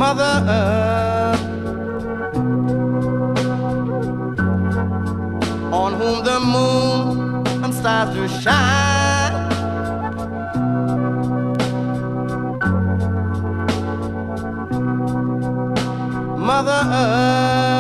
Mother Earth, on whom the moon and stars do shine. Mother Earth,